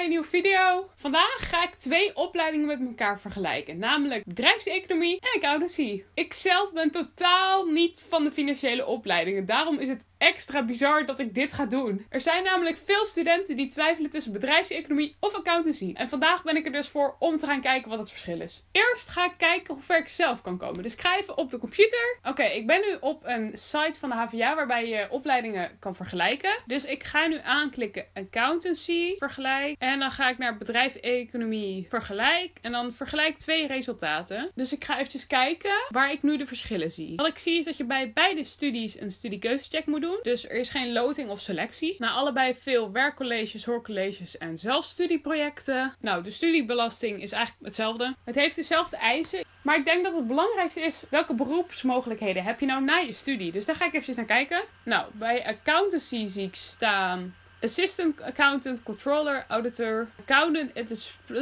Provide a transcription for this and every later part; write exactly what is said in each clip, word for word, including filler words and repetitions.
bij een nieuwe video. Vandaag ga ik twee opleidingen met elkaar vergelijken. Namelijk bedrijfseconomie en accountancy. Ik zelf ben totaal niet van de financiële opleidingen. Daarom is het extra bizar dat ik dit ga doen. Er zijn namelijk veel studenten die twijfelen tussen bedrijfseconomie of accountancy. En vandaag ben ik er dus voor om te gaan kijken wat het verschil is. Eerst ga ik kijken hoe ver ik zelf kan komen. Dus ik ga even op de computer. Oké, okay, ik ben nu op een site van de H V A waarbij je opleidingen kan vergelijken. Dus ik ga nu aanklikken accountancy vergelijk. En dan ga ik naar bedrijfseconomie vergelijk. En dan vergelijk twee resultaten. Dus ik ga eventjes kijken waar ik nu de verschillen zie. Wat ik zie is dat je bij beide studies een studiekeuzecheck moet doen. Dus er is geen loting of selectie. Na allebei veel werkcolleges, hoorcolleges en zelfstudieprojecten. Nou, de studiebelasting is eigenlijk hetzelfde. Het heeft dezelfde eisen. Maar ik denk dat het belangrijkste is, welke beroepsmogelijkheden heb je nou na je studie? Dus daar ga ik even naar kijken. Nou, bij accountancy zie ik staan assistant accountant, controller, auditor, accountant en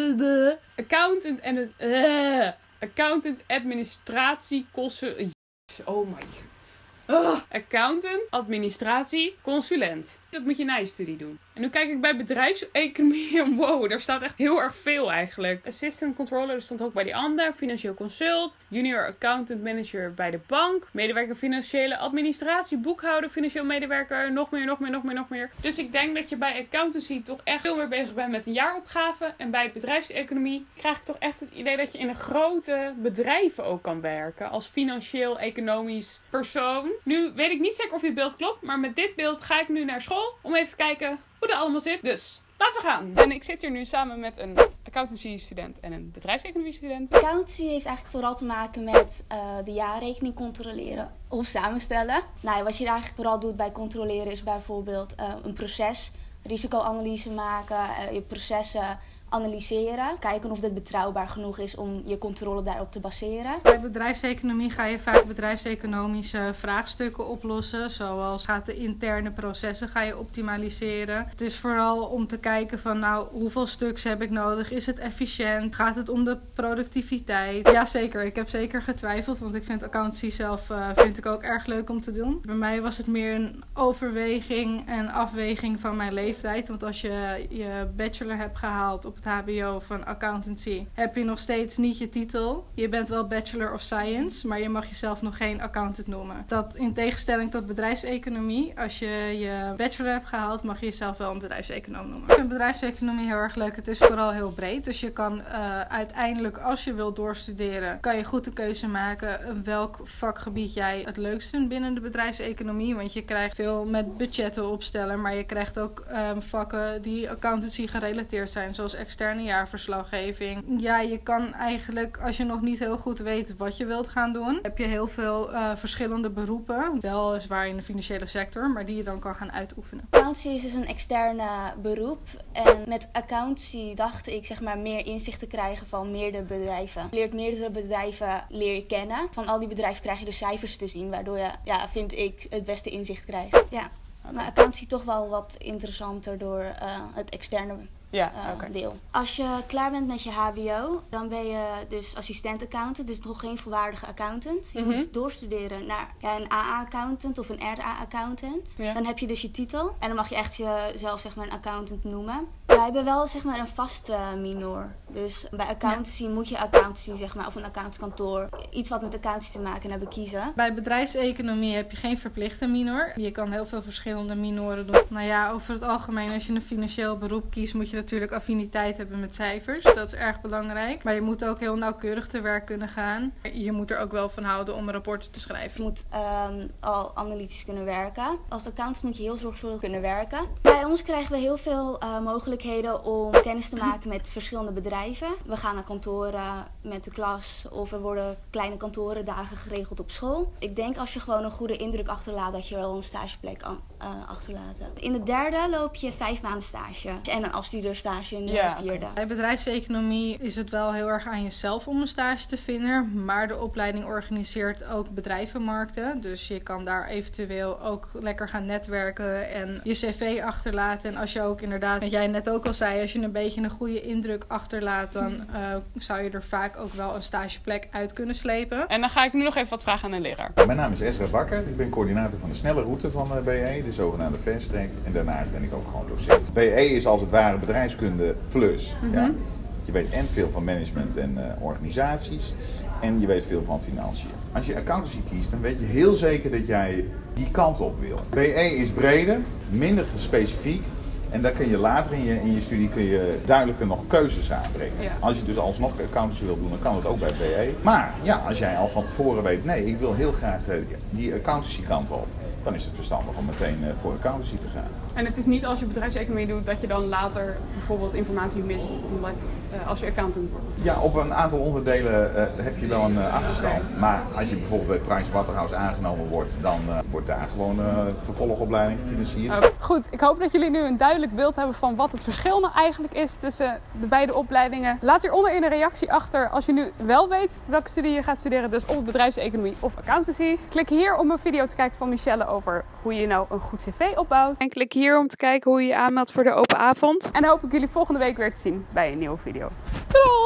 de accountant en het uh, accountant, administratie, consul. Oh my. Uh, accountant, administratie, consulent. Dat moet je na je studie doen. En nu kijk ik bij bedrijfseconomie en wow, daar staat echt heel erg veel eigenlijk. Assistant controller, dat stond ook bij die ander. Financieel consult, junior accountant manager bij de bank. Medewerker financiële administratie, boekhouder, financieel medewerker. Nog meer, nog meer, nog meer, nog meer. Dus ik denk dat je bij accountancy toch echt veel meer bezig bent met een jaaropgave. En bij bedrijfseconomie krijg ik toch echt het idee dat je in een grote bedrijven ook kan werken. Als financieel-economisch persoon. Nu weet ik niet zeker of je beeld klopt, maar met dit beeld ga ik nu naar school om even te kijken hoe dat allemaal zit. Dus laten we gaan. En ik zit hier nu samen met een accountancy student en een bedrijfseconomie student. Accountancy heeft eigenlijk vooral te maken met uh, de jaarrekening controleren of samenstellen. Nou, wat je eigenlijk vooral doet bij controleren is bijvoorbeeld uh, een proces, risicoanalyse maken, uh, je processen analyseren. Kijken of dit betrouwbaar genoeg is om je controle daarop te baseren. Bij bedrijfseconomie ga je vaak bedrijfseconomische vraagstukken oplossen. Zoals gaat de interne processen ga je optimaliseren. Het is vooral om te kijken van nou hoeveel stuks heb ik nodig? Is het efficiënt? Gaat het om de productiviteit? Jazeker, ik heb zeker getwijfeld. Want ik vind accountancy zelf uh, vind ik ook erg leuk om te doen. Bij mij was het meer een overweging en afweging van mijn leeftijd. Want als je je bachelor hebt gehaald op het H B O van accountancy, heb je nog steeds niet je titel. Je bent wel Bachelor of Science, maar je mag jezelf nog geen accountant noemen. Dat in tegenstelling tot bedrijfseconomie, als je je bachelor hebt gehaald, mag je jezelf wel een bedrijfseconoom noemen. Ik vind bedrijfseconomie heel erg leuk. Het is vooral heel breed. Dus je kan uh, uiteindelijk, als je wilt doorstuderen, kan je goed de keuze maken welk vakgebied jij het leukst vindt binnen de bedrijfseconomie. Want je krijgt veel met budgetten opstellen, maar je krijgt ook um, vakken die accountancy gerelateerd zijn, zoals externe jaarverslaggeving. Ja, je kan eigenlijk, als je nog niet heel goed weet wat je wilt gaan doen, heb je heel veel uh, verschillende beroepen. Wel zwaar in de financiële sector, maar die je dan kan gaan uitoefenen. Accountancy is dus een externe beroep. En met accountancy dacht ik zeg maar meer inzicht te krijgen van meerdere bedrijven. Je leert meerdere bedrijven leer je kennen. Van al die bedrijven krijg je de cijfers te zien, waardoor je, ja, vind ik, het beste inzicht krijgt. Ja. Maar accountancy toch wel wat interessanter door uh, het externe Ja, uh, okay. deel. Als je klaar bent met je H B O, dan ben je dus assistent accountant, dus nog geen volwaardige accountant. Je mm-hmm. moet doorstuderen naar ja, een A A-accountant of een R A-accountant. Ja. Dan heb je dus je titel en dan mag je echt jezelf zeg maar een accountant noemen. Wij hebben wel zeg maar een vaste minor. Dus bij accountancy ja. moet je accountancy zeg maar of een accountantskantoor iets wat met accountancy te maken hebben kiezen. Bij bedrijfseconomie heb je geen verplichte minor. Je kan heel veel verschillende minoren doen. Nou ja, over het algemeen als je een financieel beroep kiest, moet je natuurlijk affiniteit hebben met cijfers. Dat is erg belangrijk. Maar je moet ook heel nauwkeurig te werk kunnen gaan. Je moet er ook wel van houden om rapporten te schrijven. Je moet um, al analytisch kunnen werken. Als accountant moet je heel zorgvuldig kunnen werken. Bij ons krijgen we heel veel uh, mogelijkheden om kennis te maken met verschillende bedrijven. We gaan naar kantoren met de klas of er worden kleine kantorendagen geregeld op school. Ik denk als je gewoon een goede indruk achterlaat dat je wel een stageplek an, uh, achterlaat. In de derde loop je vijf maanden stage en een afstudeerstage in de ja, vierde. Okay. Bij bedrijfseconomie is het wel heel erg aan jezelf om een stage te vinden, maar de opleiding organiseert ook bedrijvenmarkten. Dus je kan daar eventueel ook lekker gaan netwerken en je cv achterlaten. En als je ook inderdaad, wat jij net ook al zei, als je een beetje een goede indruk achterlaat laat, dan uh, zou je er vaak ook wel een stageplek uit kunnen slepen. En dan ga ik nu nog even wat vragen aan de leraar. Mijn naam is Ezra Bakker. Ik ben coördinator van de snelle route van B E, de zogenaamde fast track. En daarnaast ben ik ook gewoon docent. B E is als het ware bedrijfskunde plus. Mm-hmm. Ja? Je weet en veel van management en uh, organisaties. En je weet veel van financiën. Als je accountancy kiest, dan weet je heel zeker dat jij die kant op wil. B E is breder, minder specifiek. En daar kun je later in je, in je studie kun je duidelijker nog keuzes aanbrengen. Ja. Als je dus alsnog accountancy wil doen, dan kan het ook bij B E. Maar ja, als jij al van tevoren weet, nee, ik wil heel graag die accountancy kant op. Dan is het verstandig om meteen voor accountancy te gaan. En het is niet als je bedrijfseconomie doet dat je dan later bijvoorbeeld informatie mist omdat, uh, als je accountant wordt? Ja, op een aantal onderdelen uh, heb je wel een uh, achterstand. Maar als je bijvoorbeeld bij Pricewaterhouse aangenomen wordt, dan uh, wordt daar gewoon een uh, vervolgopleiding gefinancierd. Okay. Goed, ik hoop dat jullie nu een duidelijk beeld hebben van wat het verschil nou eigenlijk is tussen de beide opleidingen. Laat hieronder in een reactie achter als je nu wel weet welke studie je gaat studeren, dus of bedrijfseconomie of accountancy. Klik hier om een video te kijken van Michelle over hoe je nou een goed cv opbouwt. En klik hier om te kijken hoe je je aanmeldt voor de open avond. En dan hoop ik jullie volgende week weer te zien bij een nieuwe video. Doei!